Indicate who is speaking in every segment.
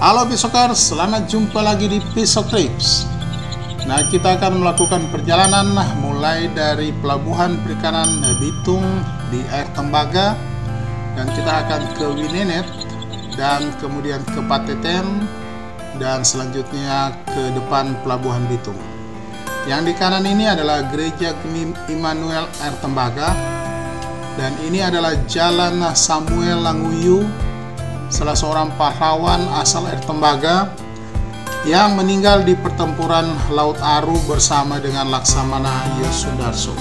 Speaker 1: Halo Pisokers, selamat jumpa lagi di Pisok Trips. Nah, kita akan melakukan perjalanan mulai dari pelabuhan perikanan Bitung di air Tembaga, dan kita akan ke Winenet, dan kemudian ke Pateten, dan selanjutnya ke depan pelabuhan Bitung. Yang di kanan ini adalah Gereja Gemi Immanuel air Tembaga, dan ini adalah Jalan Samuel Languyu, salah seorang pahlawan asal air Tembaga yang meninggal di pertempuran Laut Aru bersama dengan Laksamana Yosudarso.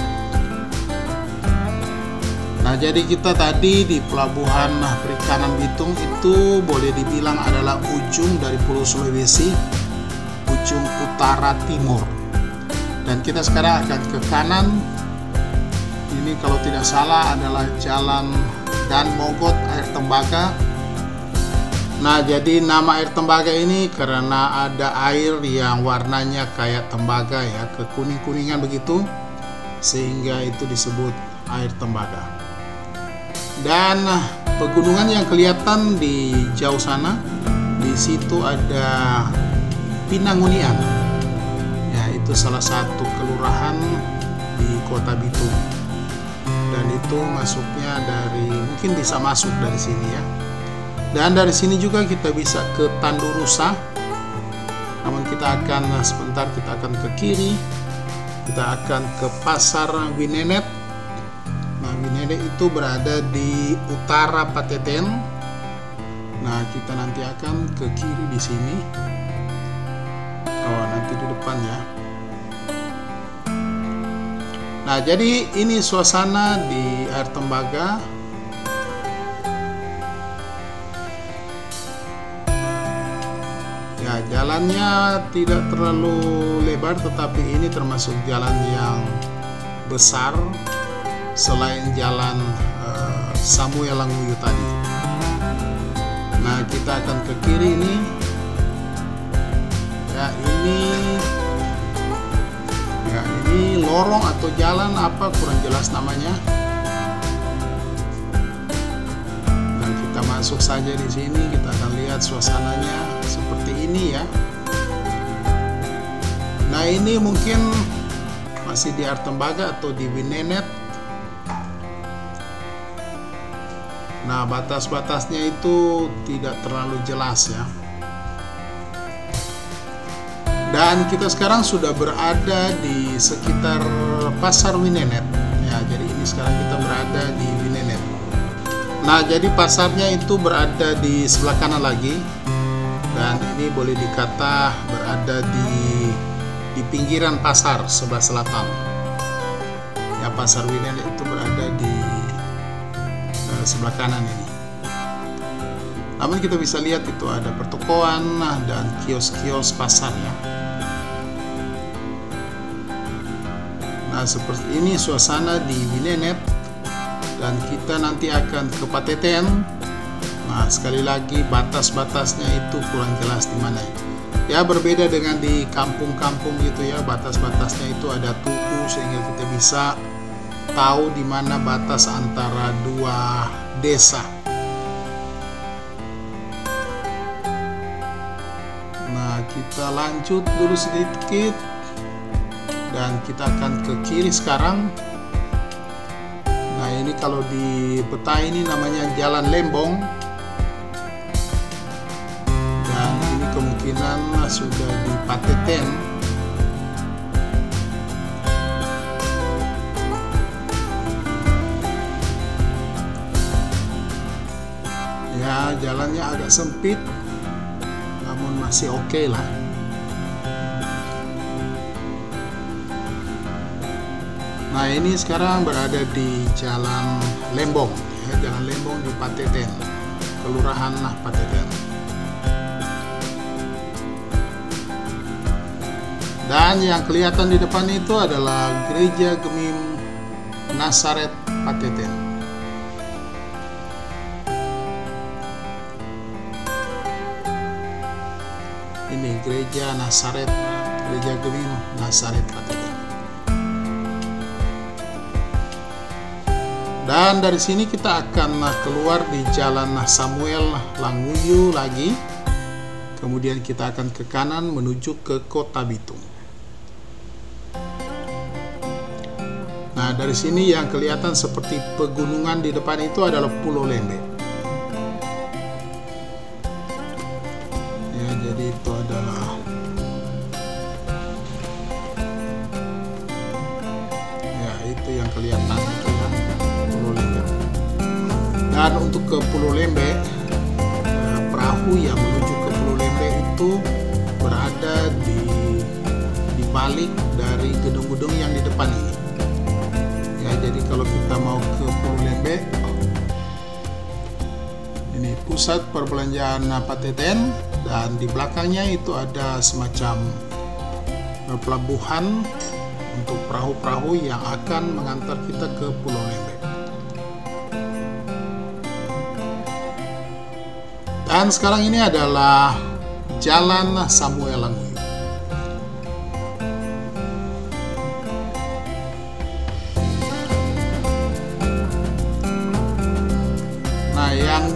Speaker 1: Nah, jadi kita tadi di pelabuhan perikanan Bitung itu boleh dibilang adalah ujung dari Pulau Sulawesi, ujung utara timur. Dan kita sekarang akan ke kanan. Ini kalau tidak salah adalah Jalan Dan Mogot air Tembaga. Nah, jadi nama air Tembaga ini karena ada air yang warnanya kayak tembaga ya, kekuning-kuningan begitu, sehingga itu disebut air Tembaga. Dan pegunungan yang kelihatan di jauh sana, di situ ada Pinangunian. Ya, itu salah satu kelurahan di Kota Bitung. Dan itu masuknya dari, mungkin bisa masuk dari sini ya. Dan dari sini juga kita bisa ke Tandurusa. Namun kita akan sebentar, kita akan ke kiri. Kita akan ke Pasar Winenet. Nah, Winenet itu berada di utara Pateten. Nah, kita nanti akan ke kiri di sini. Oh, nanti di depan ya. Nah, jadi ini suasana di air Tembaga. Ya, jalannya tidak terlalu lebar, tetapi ini termasuk jalan yang besar selain jalan Samuel Languyu tadi. Nah, kita akan ke kiri ini. Ya, ini lorong atau jalan apa kurang jelas namanya. Dan kita masuk saja di sini, kita akan lihat suasananya seperti ini ya. Nah, ini mungkin masih di air Tembaga atau di Winenet. Nah, batas-batasnya itu tidak terlalu jelas ya. Dan kita sekarang sudah berada di sekitar Pasar Winenet ya. Jadi ini sekarang kita berada di Winenet. Nah, jadi pasarnya itu berada di sebelah kanan lagi. Dan ini boleh dikata berada di pinggiran pasar sebelah selatan. Ya, Pasar Winenet itu berada di sebelah kanan ini. Namun kita bisa lihat itu ada pertokoan dan kios-kios pasar ya. Nah, seperti ini suasana di Winenet. Dan kita nanti akan ke Pateten. Nah, sekali lagi batas-batasnya itu kurang jelas di mana. Ya, berbeda dengan di kampung-kampung gitu ya. Batas-batasnya itu ada tuku sehingga kita bisa tahu di mana batas antara dua desa. Nah, kita lanjut dulu sedikit. Dan kita akan ke kiri sekarang. Nah, ini kalau di peta ini namanya Jalan Lembong. Dan ini kemungkinan sudah di Pateten. Ya, jalannya agak sempit, namun masih oke lah. Nah, ini sekarang berada di Jalan Lembong ya, Jalan Lembong di Pateten, Kelurahan Pateten. Dan yang kelihatan di depan itu adalah Gereja Gemi Nasaret Pateten. Ini Gereja Nasaret, Gereja Gemi Nasaret Pateten. Dan dari sini kita akan keluar di Jalan Samuel Languyu lagi. Kemudian kita akan ke kanan menuju ke Kota Bitung. Nah, dari sini yang kelihatan seperti pegunungan di depan itu adalah Pulau Lembe. Ya, jadi itu adalah itu yang kelihatan itu ya, Pulau Lembe. Dan untuk ke Pulau Lembe, perahu yang menuju ke Pulau Lembe itu berada di balik dari gedung-gedung yang di depan ini. Ya, jadi kalau kita mau ke Pulau Lembe, ini pusat perbelanjaan Pateten, dan di belakangnya itu ada semacam pelabuhan untuk perahu-perahu yang akan mengantar kita ke Pulau Lembe. Dan sekarang ini adalah Jalan Samuel Languyu. Nah, yang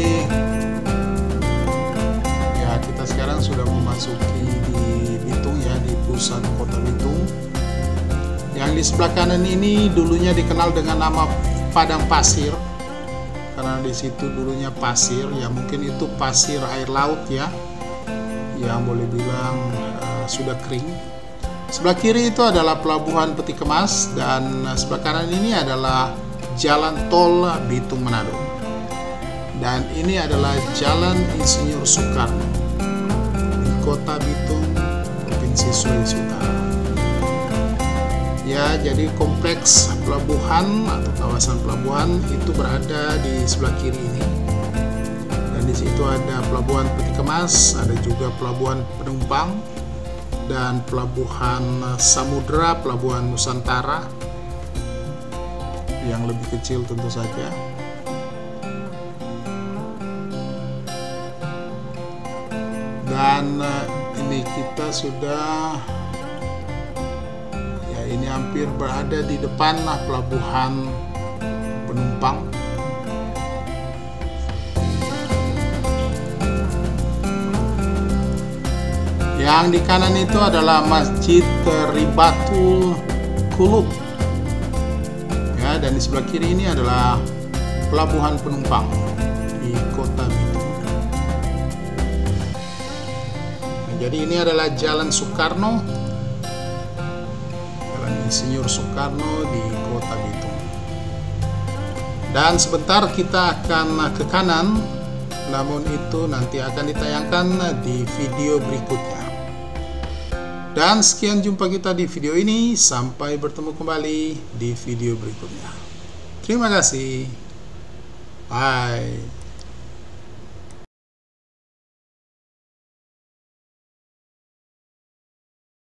Speaker 1: kita sekarang sudah memasuki di Bitung ya, di pusat Kota Bitung. Yang di sebelah kanan ini dulunya dikenal dengan nama Padang Pasir, karena di situ dulunya pasir, ya mungkin itu pasir air laut ya, yang boleh bilang sudah kering. Sebelah kiri itu adalah Pelabuhan Peti Kemas, dan sebelah kanan ini adalah Jalan Tol Bitung Manado. Dan ini adalah Jalan Insinyur Soekarno di Kota Bitung, Provinsi Sulawesi Utara. Ya, jadi kompleks pelabuhan atau kawasan pelabuhan itu berada di sebelah kiri ini. Dan di situ ada Pelabuhan Peti Kemas, ada juga Pelabuhan Penumpang, dan Pelabuhan Samudra, Pelabuhan Nusantara yang lebih kecil tentu saja. Dan ini kita sudah, ini hampir berada di depan Pelabuhan Penumpang. Yang di kanan itu adalah Masjid Ribatul Qulub. Ya, dan di sebelah kiri ini adalah Pelabuhan Penumpang di Kota Bitung. Nah, jadi ini adalah Jalan Soekarno, Insinyur Soekarno di Kota Bitung. Dan sebentar kita akan ke kanan, namun itu nanti akan ditayangkan di video berikutnya. Dan sekian jumpa kita di video ini, sampai bertemu kembali di video berikutnya. Terima kasih. Bye.